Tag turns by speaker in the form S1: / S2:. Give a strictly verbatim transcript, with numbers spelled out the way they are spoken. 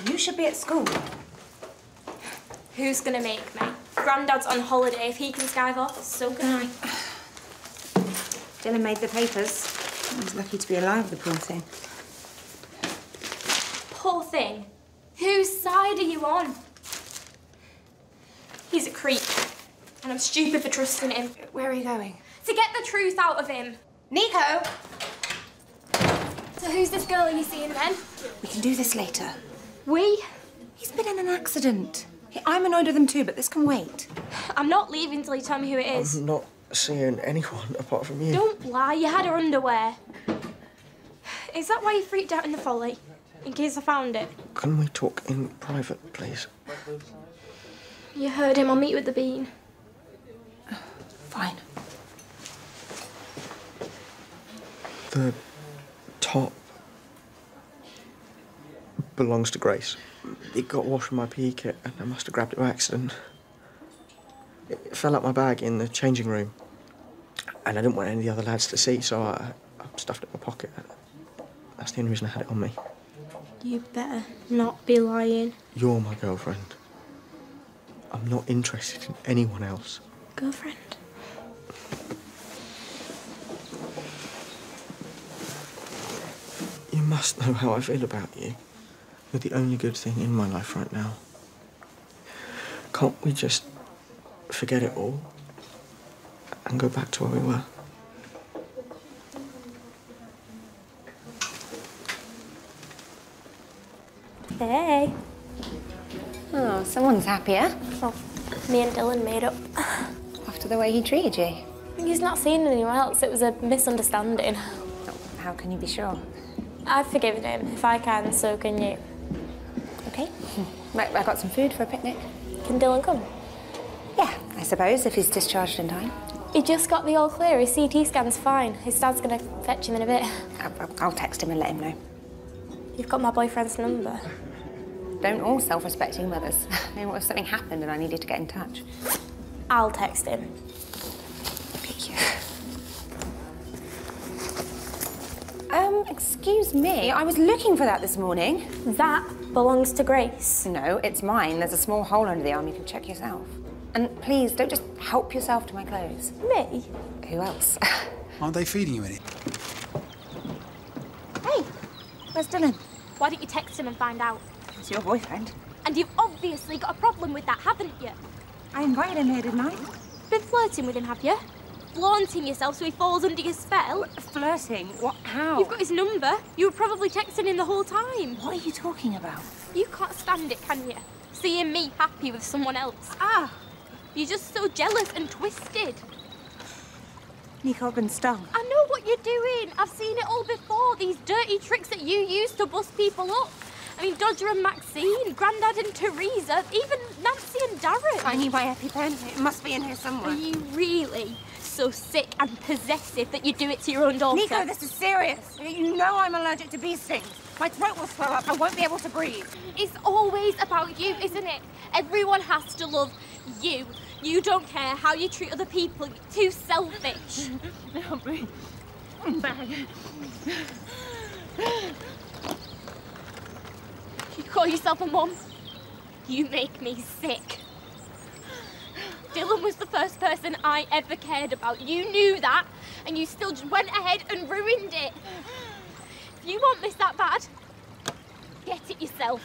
S1: You should be at school.
S2: Who's gonna make me? Grandad's on holiday. If he can skive off, so can I.
S1: Dylan made the papers. I was lucky to be alive, the poor thing.
S2: Poor thing? Whose side are you on? He's a creep, and I'm stupid for trusting him.
S1: Where are you going?
S2: To get the truth out of him.
S1: Nico!
S2: So who's this girl you're seeing then?
S1: We can do this later.
S2: We?
S1: He's been in an accident. I'm annoyed with him too, but this can wait.
S2: I'm not leaving till you tell me who it is.
S3: I'm not seeing anyone apart from you.
S2: Don't lie, you had her underwear. Is that why you freaked out in the folly? In case I found it?
S3: Can we talk in private, please?
S2: You heard him, I'll meet you at the bean.
S1: Fine.
S3: The top belongs to Grace. It got washed from my P E kit and I must have grabbed it by accident. It fell out my bag in the changing room and I didn't want any of the other lads to see, so I, I stuffed it in my pocket. That's the only reason I had it on me.
S2: You better not be lying.
S3: You're my girlfriend. I'm not interested in anyone else.
S2: Girlfriend?
S3: You must know how I feel about you. You're the only good thing in my life right now. Can't we just forget it all and go back to where we were?
S2: Hey.
S1: Oh, someone's happier.
S2: Well, me and Dylan made up.
S1: After the way he treated you.
S2: He's not seen anyone else. It was a misunderstanding.
S1: Oh, how can you be sure?
S2: I've forgiven him. If I can, so can you.
S1: Okay. Right, I've got some food for a picnic.
S2: Can Dylan come?
S1: Yeah, I suppose, if he's discharged in time.
S2: He just got the all clear. His C T scan's fine. His dad's gonna fetch him in a bit.
S1: I'll, I'll text him and let him know.
S2: You've got my boyfriend's number.
S1: Don't all self-respecting mothers. I mean, what if something happened and I needed to get in touch?
S2: I'll text him.
S1: Okay. Um, excuse me, I was looking for that this morning.
S2: That belongs to Grace.
S1: No, it's mine. There's a small hole under the arm. You can check yourself. And please, don't just help yourself to my clothes.
S2: Me?
S1: Who else?
S4: Aren't they feeding you any?
S1: Hey, where's Dylan?
S2: Why don't you text him and find out?
S1: It's your boyfriend.
S2: And you've obviously got a problem with that, haven't you?
S1: I invited him here, didn't I?
S2: Been flirting with him, have you? Flaunting yourself so he falls under your spell?
S1: Flirting? What? How?
S2: You've got his number. You were probably texting him the whole time.
S1: What are you talking about?
S2: You can't stand it, can you? Seeing me happy with someone else.
S1: Ah!
S2: You're just so jealous and twisted.
S1: Nico, I've been stung.
S2: I know what you're doing. I've seen it all before. These dirty tricks that you use to bust people up. I mean, Dodger and Maxine, Grandad and Teresa, even Nancy and Darren.
S1: I need my EpiPen. It must be in here somewhere.
S2: Are you really so sick and possessive that you do it to your own daughter?
S1: Nico, this is serious. You know I'm allergic to bee stings. My throat will swell up. I won't be able to breathe.
S2: It's always about you, isn't it? Everyone has to love you. You don't care how you treat other people. You're too selfish.
S1: Help me. I'm back.
S2: You call yourself a mum? You make me sick. Dylan was the first person I ever cared about. You knew that, and you still just went ahead and ruined it. If you want this that bad, get it yourself.